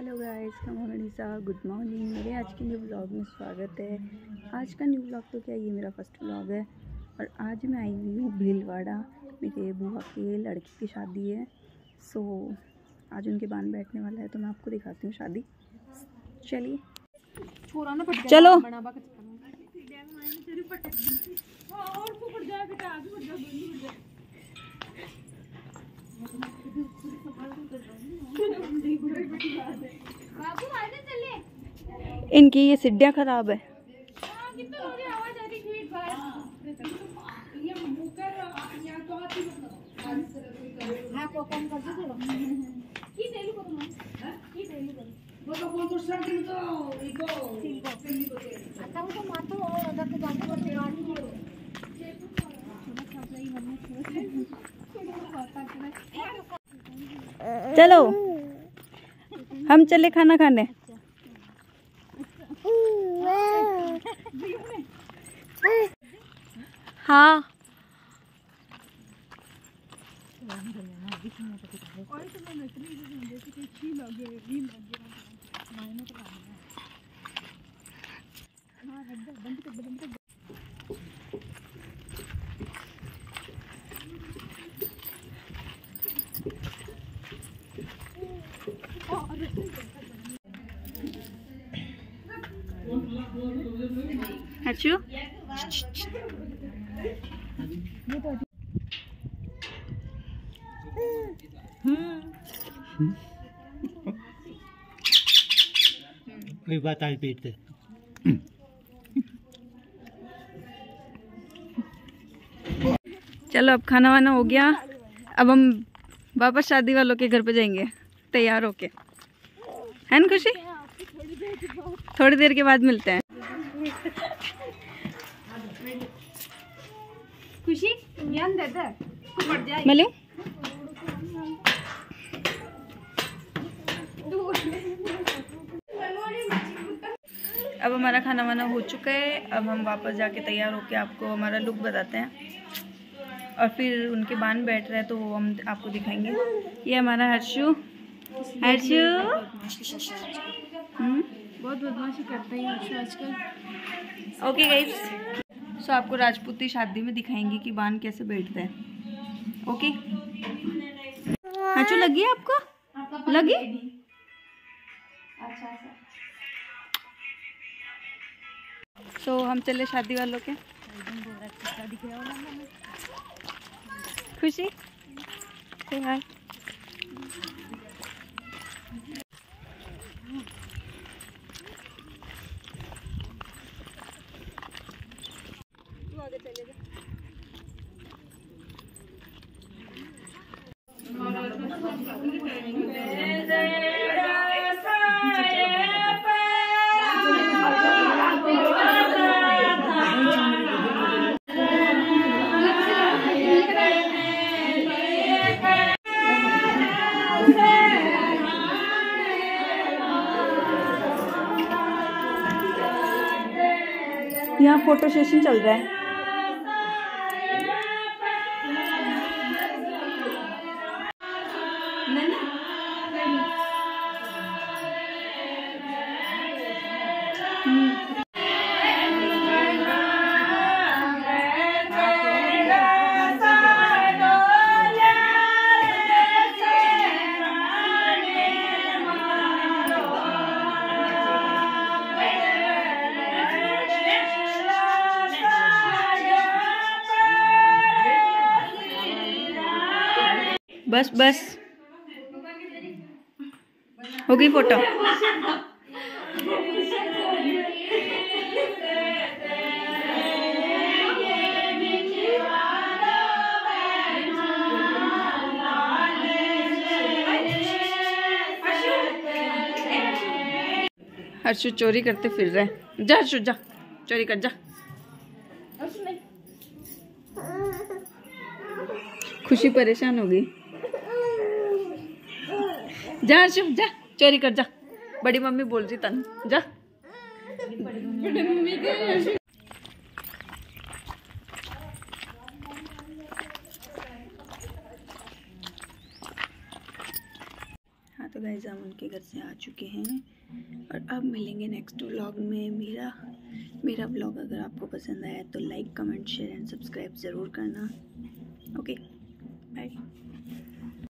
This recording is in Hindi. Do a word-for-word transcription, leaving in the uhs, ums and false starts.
हेलो गाइस, कमोनिसा गुड मॉर्निंग। मेरे आज के न्यू ब्लॉग में स्वागत है। आज का न्यू ब्लॉग तो क्या, ये मेरा फर्स्ट ब्लॉग है और आज मैं आई हुई हूँ भीलवाड़ा। मेरे बुआ के लड़की की शादी है, सो आज उनके बान बैठने वाला है, तो मैं आपको दिखाती हूँ शादी। चलिए चलो। इनकी ये सीढ़ियाँ खराब है। चलो हम चले खाना खाने। हाँ अच्छू कोई बात आई पेट से। चलो अब खाना वाना हो गया, अब हम वापस शादी वालों के घर पे जाएंगे तैयार होके, है ना खुशी? थोड़ी देर के बाद मिलते हैं। खुशी ज्ञान दे दे, मैं लूं? अब हमारा खाना वाना हो चुका है, अब हम वापस जाके तैयार होके आपको हमारा लुक बताते हैं और फिर उनके बान बैठ रहे हैं तो वो हम आपको दिखाएंगे। ये हमारा हर्षु हर्षु बहुत बदमाशी करता है हर्षु आजकल। ओके गाइस, सो आपको राजपूती शादी में दिखाएंगे कि बान कैसे बैठते हैं। ओके हर्षु, लगी आपको? लगी? अच्छा अच्छा। सो so, हम चले शादी वालों के। खुशी से हाय। तू आगे चले जा। यहाँ फोटो सेशन चल रहा है। बस बस हो गई फोटो। हर्षु चोरी करते फिर रहे। जा हर्षु जा, चोरी कर जा। खुशी परेशान हो गई। जा हर्षु जा, चोरी कर जा। बड़ी मम्मी बोल रही तन जा। बड़ी मम्मी के हाँ तो गाइस हम उनके घर से आ चुके हैं और अब मिलेंगे नेक्स्ट व्लॉग में। मेरा मेरा व्लॉग अगर आपको पसंद आया तो like comment share and subscribe ज़रूर करना। Okay bye.